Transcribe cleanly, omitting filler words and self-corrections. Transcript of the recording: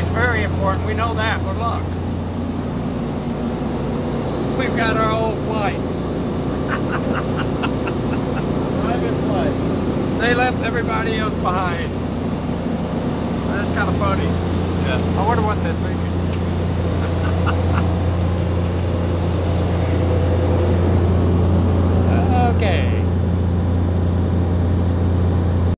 Safety's very important. We know that. But look, we've got our old flight. Private flight. They left everybody else behind. That's kind of funny. Yeah. I wonder what that thing is.